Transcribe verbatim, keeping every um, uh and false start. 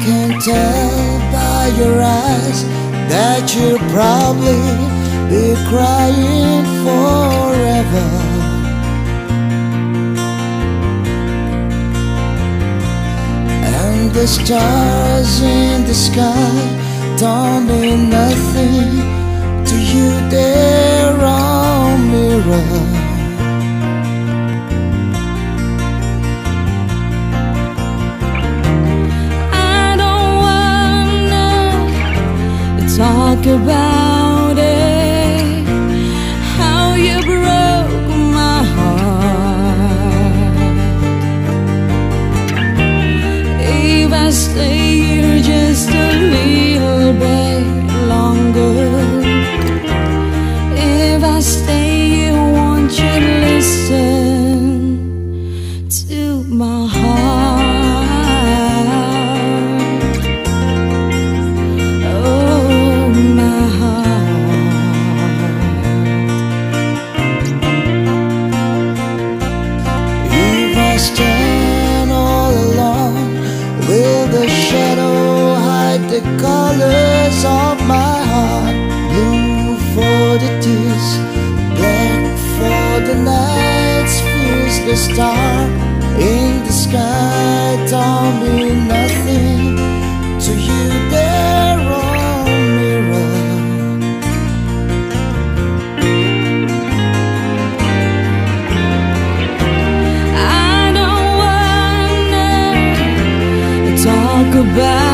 can tell by your eyes that you'll probably be crying forever. And the stars in the sky don't mean nothing to you, they're all mirror. Talk about it, how you broke my heart. If I stay here just a little bit longer, if I stay here, won't you listen to my heart? Stand all alone, will the shadow hide the colors of my heart? Blue for the tears, black for the nights, fuse the star in the sky. Don't mean nothing to you, they're all mirror. Talk about